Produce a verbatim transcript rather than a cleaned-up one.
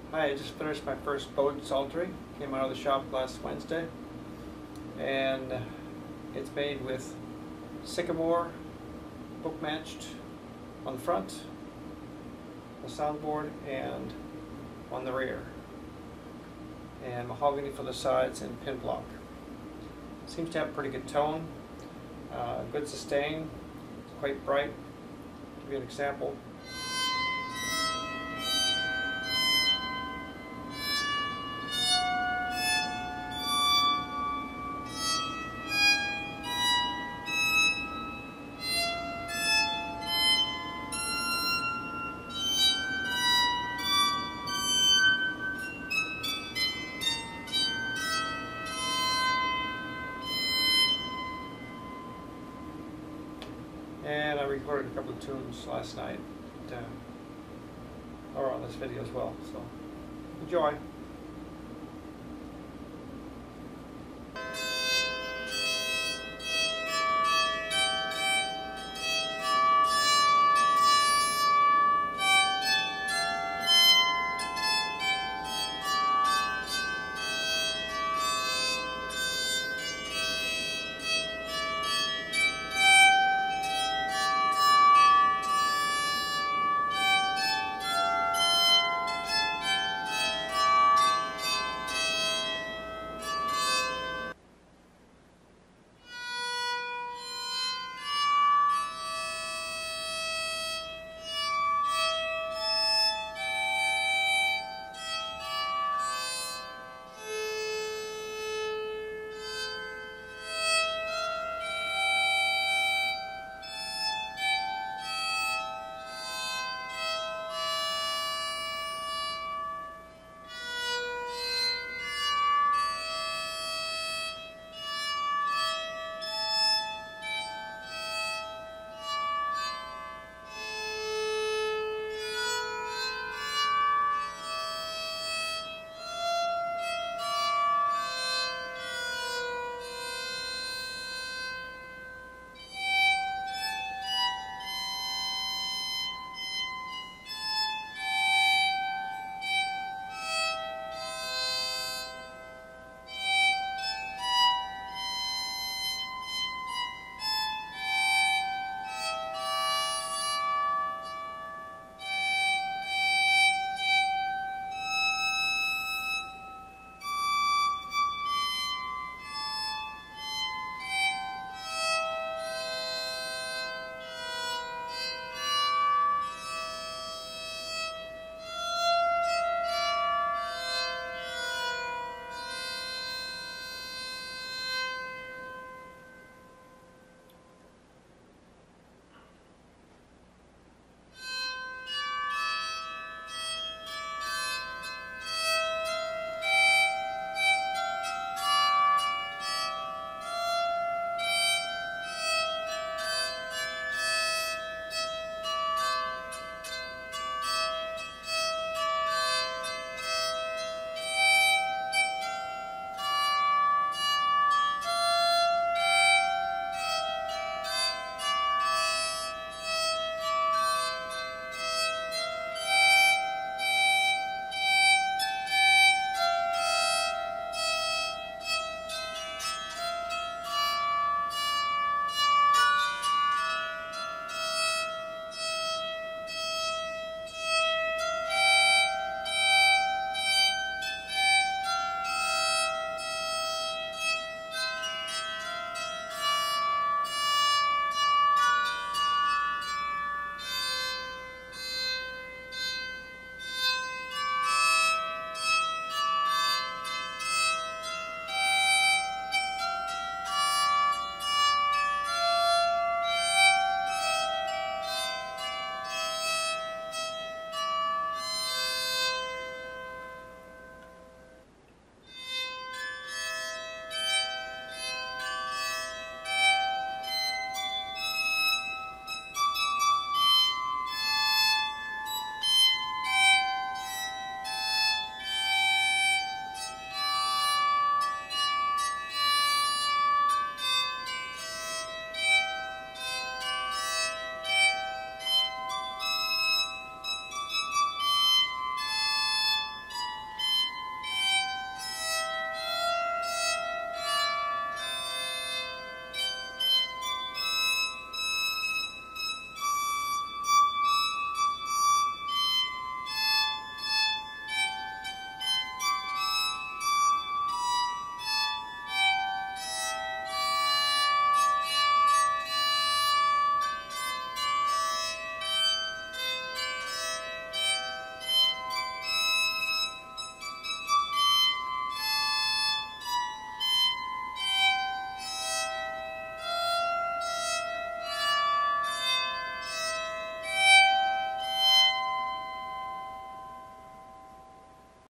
Hi, I just finished my first boat psaltery. Came out of the shop last Wednesday, and it's made with sycamore, book matched on the front, the soundboard, and on the rear, and mahogany for the sides and pin block. Seems to have a pretty good tone, uh, good sustain, it's quite bright. I'll give you an example. And I recorded a couple of tunes last night, uh, or on this video as well, so enjoy.